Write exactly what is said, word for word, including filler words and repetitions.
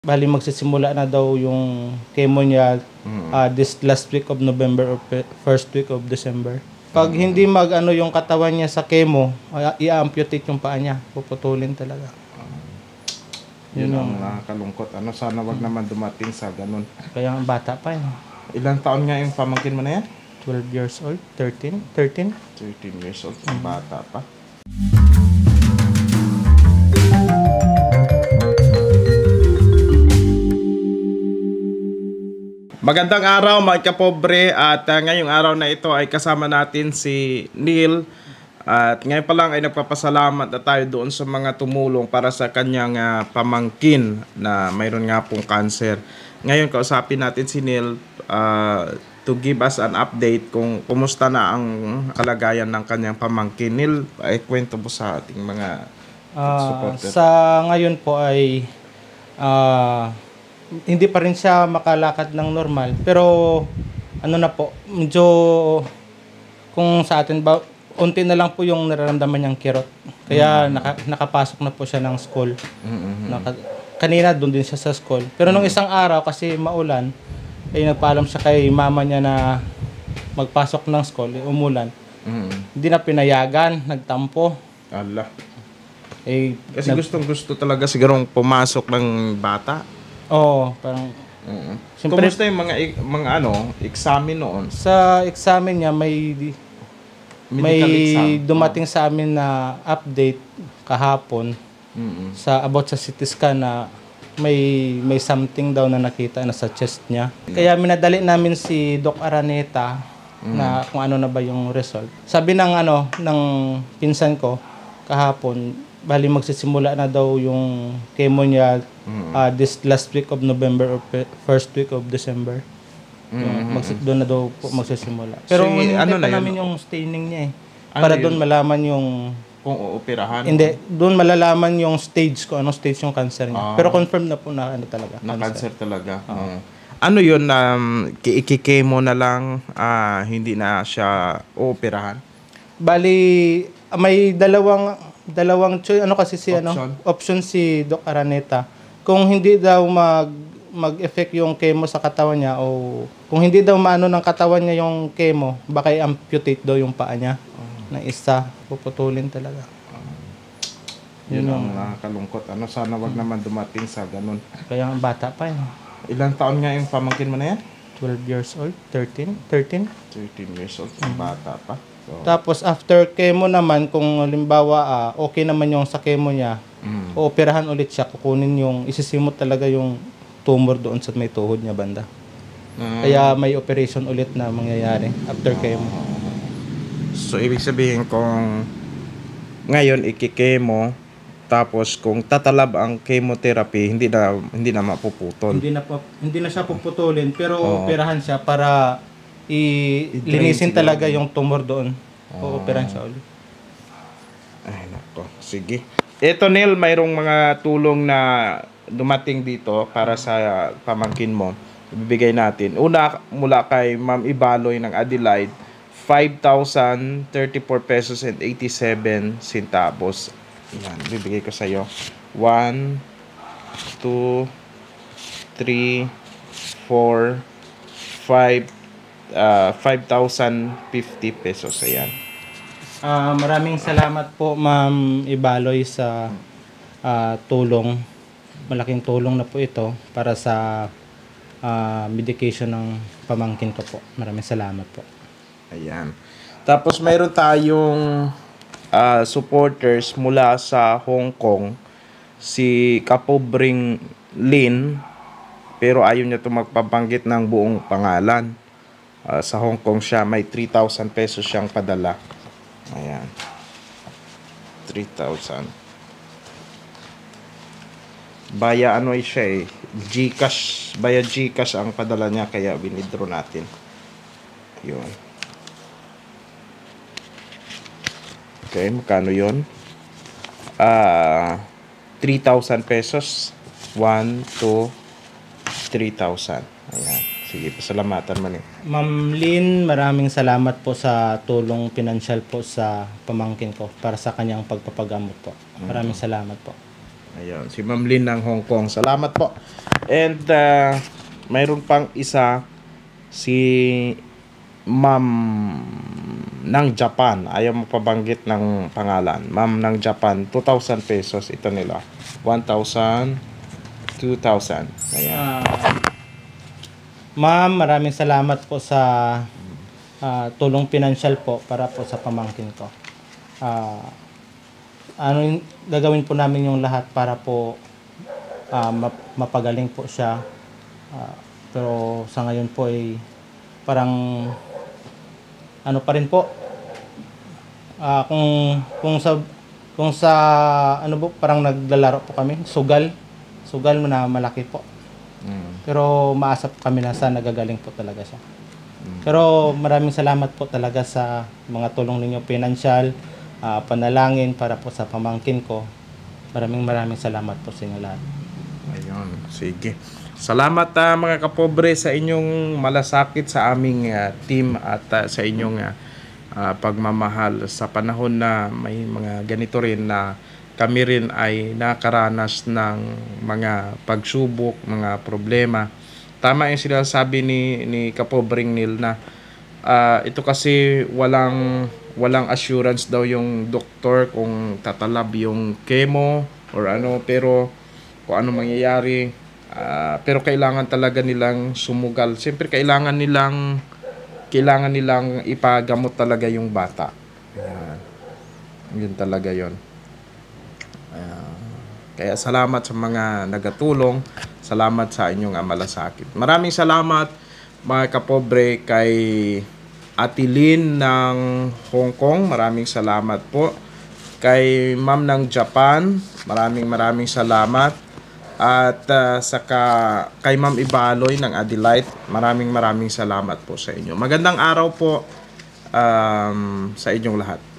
Bali magsisimula na daw yung chemo niya Mm. ah, this last week of November or pe- first week of December. Pag hindi mag-ano yung katawan niya sa chemo, ay- i-amputate yung paa niya. Puputulin talaga. Yun Yun ang yung- nakakalungkot. Ano, sana wag naman dumating sa ganun. Kaya ang bata pa eh. Ilang taon nga yung pamangkin mo na yan? twelve years old, thirteen, thirteen. thirteen years old. Ang bata pa. Magandang araw mga kapobre, at uh, ngayong araw na ito ay kasama natin si Neil. At ngayon pa lang ay nagpapasalamat na tayo doon sa mga tumulong para sa kanyang uh, pamangkin na mayroon nga pong cancer. Ngayon kausapin natin si Neil uh, to give us an update kung kumusta na ang kalagayan ng kanyang pamangkin. Neil, ay kwento mo sa ating mga Ah, supporter. sa ngayon po ay ah, hindi pa rin siya makalakad ng normal. Pero ano na po, medyo kung sa atin ba, unti na lang po yung nararamdaman niyang kirot. Kaya naka, nakapasok na po siya ng school. Mm-hmm. Naka, kanina doon din siya sa school. Pero nung isang araw kasi maulan, ay nagpaalam siya kay mama niya na magpasok ng school, eh, umulan. Mm-hmm. Hindi na pinayagan, nagtampo. Allah. Eh, Kasi gustong gusto talaga sigurong pumasok ng bata. Oo, parang Mm-hmm. Siyempre- Kumusta yung mga ik- mga ano, examen noon? sa examen niya may may Medical exam. dumating sa amin na update kahapon Mm-hmm. sa about sa C T scan na may may something daw na nakita na sa chest niya. Kaya minadali namin si Doc Araneta na kung ano na ba yung result. Sabi ng ano ng pinsan ko kahapon, bali magsisimula na daw yung chemo niya Mm-hmm. ah, this last week of November or pe- first week of December. Yung magsi- doon na daw po magsisimula. Pero So, hindi ano pa na yun? namin yung staining niya eh. Ano Para yun? doon malaman yung Kung uoperahan? hindi, doon malalaman yung stage ko, anong stage yung cancer niya. Ah. Pero confirm na po na ano talaga. Na cancer talaga. Oo. Ano yun na um, ikikemo na lang, ah, hindi na siya uoperahan? Bali, may dalawang dalawang choice, ano kasi si Option. ano, option si Doc Araneta. Kung hindi daw mag mag-effect yung chemo sa katawan niya o kung hindi daw maano ng katawan niya yung chemo, baka i-amputate daw yung paa niya. Na isa, puputulin talaga. Yun Yun ang yung- nakakalungkot. Ano, sana wag naman dumating sa ganun. Kaya ang bata pa eh. Ilang taon nga yung pamangkin mo na yan? twelve years old, thirteen, thirteen. thirteen years old. Ang bata pa. So, Tapos after chemo naman, kung halimbawa ah, okay naman yung sa chemo niya, mm. ooperahan ulit siya, kukunin yung, isisimot talaga yung tumor doon sa may tuhod niya banda. Ah, Kaya may operation ulit na mangyayari after chemo. so, ibig sabihin kung ngayon ikikemo, tapos kung tatalab ang chemotherapy, hindi na hindi na mapuputol. Hindi na po, hindi na siya puputulin, pero Oo. operahan siya para I-drain i-linisin siguro. talaga yung tumor doon. Ooperahan siya ulit. Ay, nako. Sige. Ito, Neil, mayroong mga tulong na dumating dito para sa pamangkin mo. Ibibigay natin. Una, mula kay Ma'am Ibaloy ng Adelaide, five thousand thirty-four pesos and eighty-seven centavos. Yan, bibigay ko sa iyo. one, two, three, four, five, uh, five thousand fifty pesos. Ayan. Ah, maraming salamat po Ma'am Ibaloy sa ah, tulong. Malaking tulong na po ito para sa ah, medication ng pamangkin ko po. Maraming salamat po. Ayan. Tapos mayroon tayong ah, supporters mula sa Hong Kong. Si Kapobring Lin, pero ayaw niya ito magpabanggit ng buong pangalan. Ah, sa Hong Kong siya, may three thousand pesos siyang padala. Ayan. three thousand. Baya ano eh siya eh. Gcash. Baya Gcash ang padala niya, kaya winidraw natin. Yun. Okay, magkano yun? Ah, three thousand pesos. one, two, three thousand. Ayan. Sige, pasalamatan man eh. Ma'am Lynn, maraming salamat po sa tulong pinansyal po sa pamangkin ko para sa kanyang pagpapagamot po. Maraming salamat po. Ayan, si Ma'am Lynn ng Hong Kong. Salamat po. And uh, mayroon pang isa, si Ma'am ng Japan. Ayaw mo pabanggit ng pangalan. Ma'am ng Japan, two thousand pesos ito nila. one thousand, two thousand. Ayan. Ah, ma'am, maraming salamat po sa ah, tulong pinansyal po para po sa pamangkin ko. Ah, ano yung gagawin po namin yung lahat para po ah, map- mapagaling po siya. Ah, pero sa ngayon po ay parang ano pa rin po. Ah, kung kung sa kung sa ano po parang naglalaro po kami, sugal. Sugal na malaki po. Mm. Pero maasa po kami na sa nagagaling po talaga siya. Pero maraming salamat po talaga sa mga tulong ninyo pinansyal, ah, panalangin para po sa pamangkin ko. Maraming maraming salamat po sa inyo lahat. Ayun, sige. Salamat ah, mga kapobre sa inyong malasakit sa aming ah, team at ah, sa inyong ah, ah, pagmamahal sa panahon na may mga ganito rin na kami rin ay nakaranas ng mga pagsubok, mga problema. Tama yung sinasabi ni, ni Kapobring Neil na ah, ito kasi walang, walang assurance daw yung doktor kung tatalab yung chemo or ano, pero kung ano mangyayari. Ah, pero kailangan talaga nilang sumugal. Siyempre kailangan nilang kailangan nilang ipagamot talaga yung bata. Ayan. Yun talaga yon. Ayan. Kaya salamat sa mga nagatulong. Salamat sa inyong malasakit. Maraming salamat mga kapobre kay Atilin ng Hong Kong. Maraming salamat po. Kay Ma'am ng Japan. Maraming maraming salamat. At uh, saka kay Ma'am Ibaloy ng Adelaide, maraming maraming salamat po sa inyo. Magandang araw po um, sa inyong lahat.